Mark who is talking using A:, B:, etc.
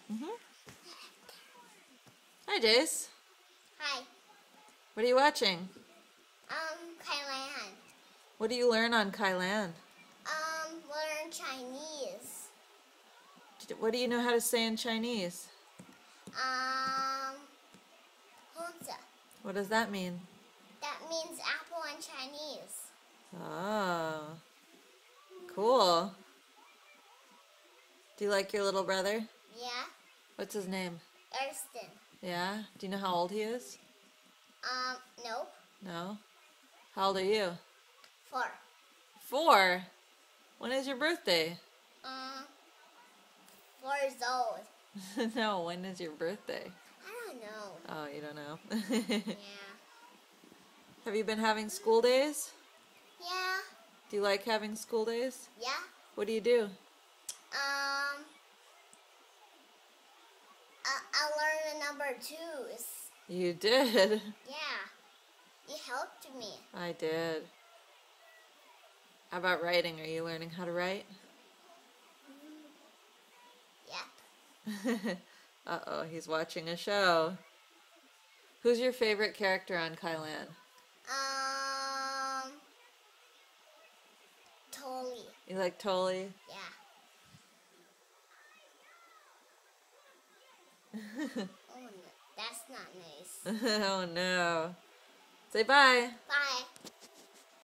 A: Mm-hmm. Hi, Jace.
B: Hi.
A: What are you watching?
B: Kailan.
A: What do you learn on Kailan?
B: Learn Chinese.
A: What do you know how to say in Chinese?
B: Hunza.
A: What does that mean?
B: That means apple in Chinese.
A: Oh, cool. Do you like your little brother?
B: Yeah.
A: What's his name?
B: Erston.
A: Yeah? Do you know how old he is?
B: Nope.
A: No? How old are you?
B: 4.
A: 4? When is your birthday?
B: 4 years old.
A: No, when is your birthday?
B: I don't know.
A: Oh, you don't know?
B: Yeah.
A: Have you been having school days?
B: Yeah.
A: Do you like having school days?
B: Yeah.
A: What do you do?
B: I learned the number 2s.
A: You did?
B: Yeah. You helped me.
A: I did. How about writing? Are you learning how to write?
B: Yep.
A: Uh-oh, he's watching a show. Who's your favorite character on Kailan?
B: Totally.
A: You like Tolly?
B: Yeah. Oh, no, that's not nice.
A: Oh no. Say bye.
B: Bye.